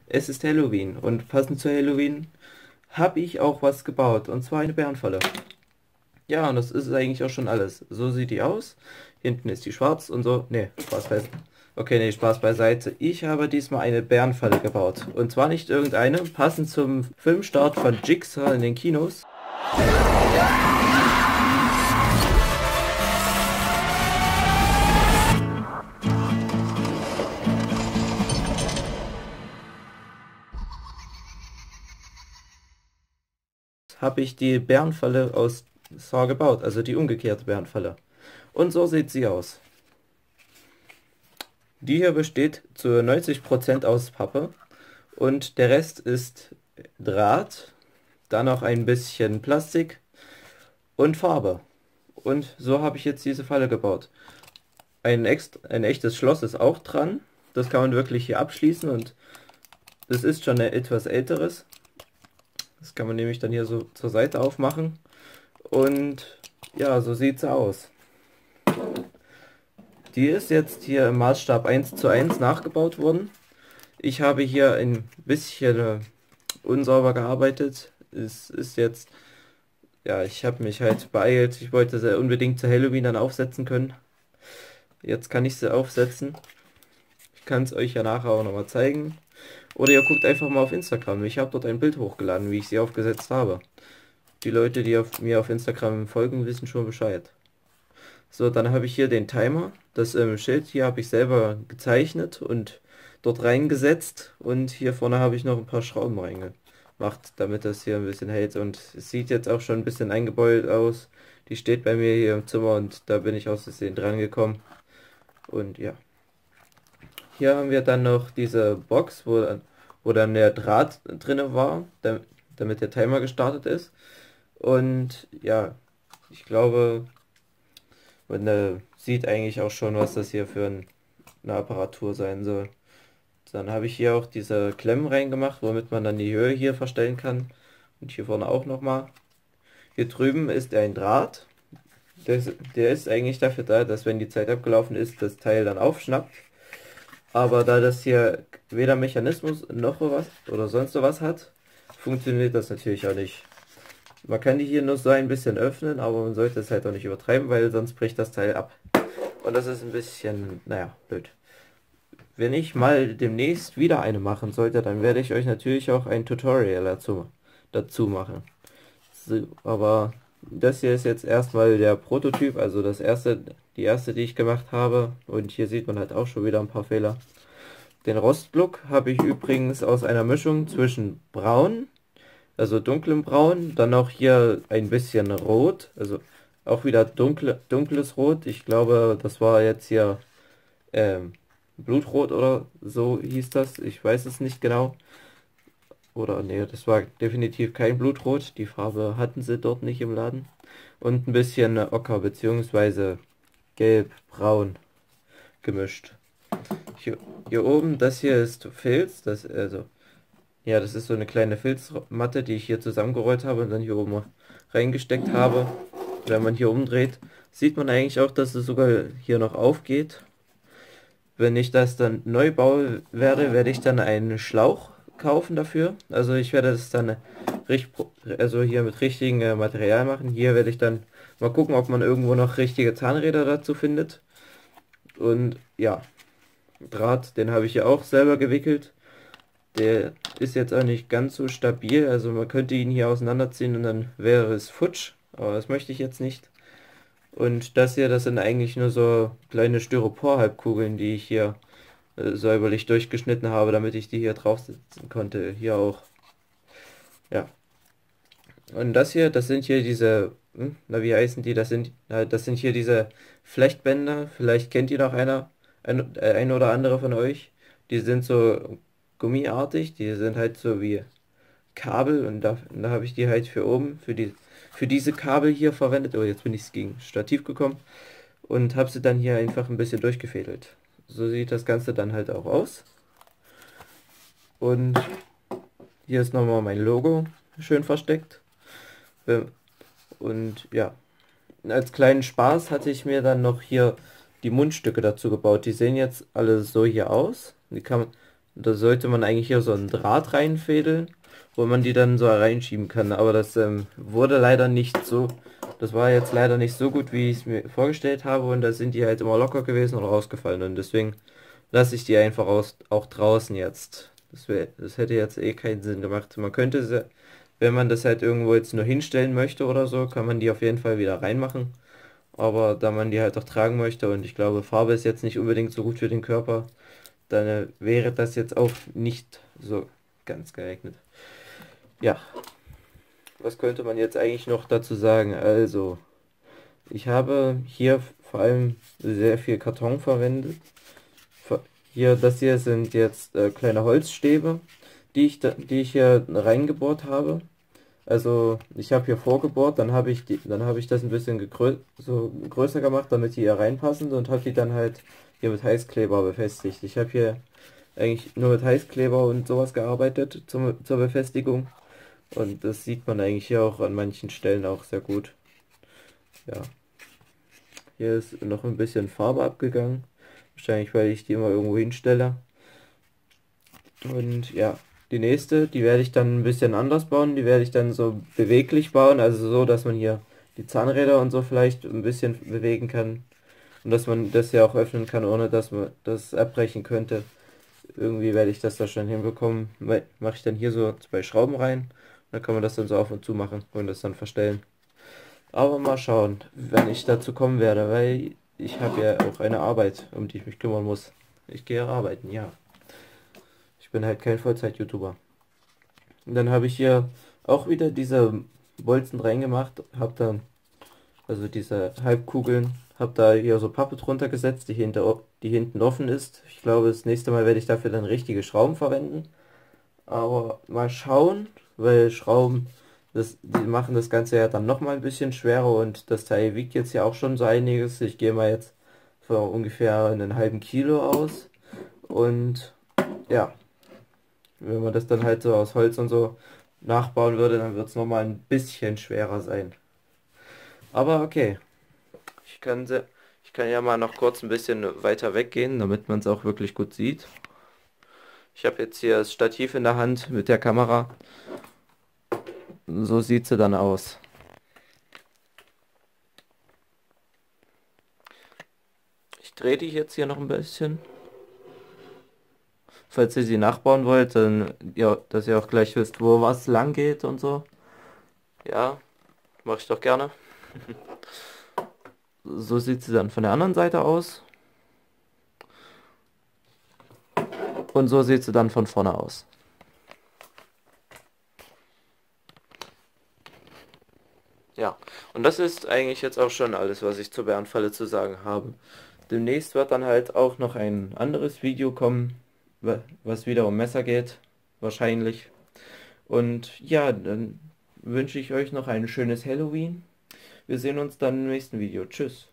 Es ist Halloween und passend zu Halloween habe ich auch was gebaut und zwar eine Bärenfalle. Ja, und das ist eigentlich auch schon alles. So sieht die aus. Hinten ist die schwarz und so. Ne, Spaß beiseite. Okay, nee, Spaß beiseite. Ich habe diesmal eine Bärenfalle gebaut. Und zwar nicht irgendeine, passend zum Filmstart von Jigsaw in den Kinos. Habe ich die Bärenfalle aus Saw gebaut, also die umgekehrte Bärenfalle. Und so sieht sie aus. Die hier besteht zu 90% aus Pappe und der Rest ist Draht, dann noch ein bisschen Plastik und Farbe. Und so habe ich jetzt diese Falle gebaut. Ein echtes Schloss ist auch dran. Das kann man wirklich hier abschließen und das ist schon ein etwas älteres. Das kann man nämlich dann hier so zur Seite aufmachen. Und ja, so sieht sie aus. Die ist jetzt hier im Maßstab 1:1 nachgebaut worden. Ich habe hier ein bisschen unsauber gearbeitet. Es ist jetzt, ja, ich habe mich halt beeilt. Ich wollte sie unbedingt zu Halloween dann aufsetzen können. Jetzt kann ich sie aufsetzen. Ich kann es euch ja nachher auch nochmal zeigen. Oder ihr guckt einfach mal auf Instagram. Ich habe dort ein Bild hochgeladen, wie ich sie aufgesetzt habe. Die Leute, die mir auf Instagram folgen, wissen schon Bescheid. So, dann habe ich hier den Timer. Das Schild hier habe ich selber gezeichnet und dort reingesetzt. Und hier vorne habe ich noch ein paar Schrauben reingemacht, damit das hier ein bisschen hält. Und es sieht jetzt auch schon ein bisschen eingebeult aus. Die steht bei mir hier im Zimmer und da bin ich aus Versehen dran gekommen. Und ja. Hier haben wir dann noch diese Box, wo dann der Draht drinne war, damit der Timer gestartet ist. Und ja, ich glaube, man sieht eigentlich auch schon, was das hier für eine Apparatur sein soll. Dann habe ich hier auch diese Klemmen reingemacht, womit man dann die Höhe hier verstellen kann. Und hier vorne auch nochmal. Hier drüben ist ein Draht. Der ist eigentlich dafür da, dass wenn die Zeit abgelaufen ist, das Teil dann aufschnappt. Aber da das hier weder Mechanismus noch was oder sonst was hat, funktioniert das natürlich auch nicht. Man kann die hier nur so ein bisschen öffnen, aber man sollte es halt auch nicht übertreiben, weil sonst bricht das Teil ab. Und das ist ein bisschen, naja, blöd. Wenn ich mal demnächst wieder eine machen sollte, dann werde ich euch natürlich auch ein Tutorial dazu machen. So, aber das hier ist jetzt erstmal der Prototyp, also die erste, die ich gemacht habe. Und hier sieht man halt auch schon wieder ein paar Fehler. Den Rostlook habe ich übrigens aus einer Mischung zwischen Braun, also dunklem Braun, dann auch hier ein bisschen Rot, also auch wieder dunkles Rot. Ich glaube, das war jetzt hier Blutrot oder so hieß das. Ich weiß es nicht genau. Oder nee, das war definitiv kein Blutrot. Die Farbe hatten sie dort nicht im Laden. Und ein bisschen Ocker bzw. gelb-braun gemischt. Hier, hier oben, das hier ist Filz. Ja, das ist so eine kleine Filzmatte, die ich hier zusammengerollt habe und dann hier oben reingesteckt habe. Wenn man hier umdreht, sieht man eigentlich auch, dass es sogar hier noch aufgeht. Wenn ich das dann neu bauen werde, werde ich dann einen Schlauch kaufen dafür. Also ich werde das dann also hier mit richtigem Material machen. Hier werde ich dann mal gucken, ob man irgendwo noch richtige Zahnräder dazu findet. Und ja, Draht, den habe ich ja auch selber gewickelt. Der ist jetzt auch nicht ganz so stabil. Also man könnte ihn hier auseinanderziehen und dann wäre es futsch. Aber das möchte ich jetzt nicht. Und das hier, das sind eigentlich nur so kleine Styropor-Halbkugeln, die ich hier säuberlich durchgeschnitten habe, damit ich die hier draufsetzen konnte. Hier auch. Ja. Und das hier, das sind hier diese, na wie heißen die? Das sind hier diese Flechtbänder. Vielleicht kennt ihr noch ein oder andere von euch. Die sind so gummiartig, die sind halt so wie Kabel und da habe ich die halt für oben, für diese Kabel hier verwendet. Oh, jetzt bin ich gegen Stativ gekommen und habe sie dann hier einfach ein bisschen durchgefädelt. So sieht das Ganze dann halt auch aus. Und hier ist nochmal mein Logo schön versteckt. Und ja, als kleinen Spaß hatte ich mir dann noch hier die Mundstücke dazu gebaut. Die sehen jetzt alle so hier aus. Da sollte man eigentlich hier so einen Draht reinfädeln, wo man die dann so reinschieben kann. Aber das wurde leider nicht so. Das war jetzt leider nicht so gut, wie ich es mir vorgestellt habe. Und da sind die halt immer locker gewesen oder rausgefallen. Und deswegen lasse ich die einfach auch draußen jetzt. Das hätte jetzt eh keinen Sinn gemacht. Man könnte sie, wenn man das halt irgendwo jetzt nur hinstellen möchte oder so, kann man die auf jeden Fall wieder reinmachen. Aber da man die halt auch tragen möchte und ich glaube, Farbe ist jetzt nicht unbedingt so gut für den Körper, dann wäre das jetzt auch nicht so ganz geeignet. Ja, was könnte man jetzt eigentlich noch dazu sagen? Also, ich habe hier vor allem sehr viel Karton verwendet. Hier, das hier sind jetzt kleine Holzstäbe, die ich hier reingebohrt habe. Also ich habe hier vorgebohrt, dann habe ich das ein bisschen so größer gemacht, damit die hier reinpassen und habe die dann halt hier mit Heißkleber befestigt. Ich habe hier eigentlich nur mit Heißkleber und sowas gearbeitet zur Befestigung und das sieht man eigentlich hier auch an manchen Stellen auch sehr gut. Ja, hier ist noch ein bisschen Farbe abgegangen, wahrscheinlich weil ich die immer irgendwo hinstelle. Und ja, die nächste, die werde ich dann ein bisschen anders bauen. Die werde ich dann so beweglich bauen, also so, dass man hier die Zahnräder und so vielleicht ein bisschen bewegen kann. Und dass man das ja auch öffnen kann, ohne dass man das abbrechen könnte. Irgendwie werde ich das da schon hinbekommen. Mache ich dann hier so 2 Schrauben rein. Dann kann man das dann so auf und zu machen und das dann verstellen. Aber mal schauen, wenn ich dazu kommen werde, weil ich habe ja auch eine Arbeit, um die ich mich kümmern muss. Ich gehe arbeiten, ja. Ich bin halt kein Vollzeit-YouTuber. Und dann habe ich hier auch wieder diese Bolzen reingemacht, habe dann, also diese Halbkugeln, habe da hier so Pappe drunter gesetzt, die hinten offen ist. Ich glaube, das nächste Mal werde ich dafür dann richtige Schrauben verwenden. Aber mal schauen, weil Schrauben, die machen das Ganze ja dann nochmal ein bisschen schwerer und das Teil wiegt jetzt ja auch schon so einiges. Ich gehe mal jetzt von ungefähr einen halben Kilo aus. Und ja, wenn man das dann halt so aus Holz und so nachbauen würde, dann wird es nochmal ein bisschen schwerer sein. Aber okay, ich kann, ich kann ja mal noch kurz ein bisschen weiter weggehen, damit man es auch wirklich gut sieht. Ich habe jetzt hier das Stativ in der Hand mit der Kamera. So sieht sie dann aus. Ich drehe die jetzt hier noch ein bisschen. Falls ihr sie nachbauen wollt, dann ja, dass ihr auch gleich wisst, wo was lang geht und so. Ja, mache ich doch gerne. So sieht sie dann von der anderen Seite aus. Und so sieht sie dann von vorne aus. Ja, und das ist eigentlich jetzt auch schon alles, was ich zur Bärenfalle zu sagen habe. Demnächst wird dann halt auch noch ein anderes Video kommen, was wieder um Messer geht, wahrscheinlich. Und ja, dann wünsche ich euch noch ein schönes Halloween. Wir sehen uns dann im nächsten Video. Tschüss.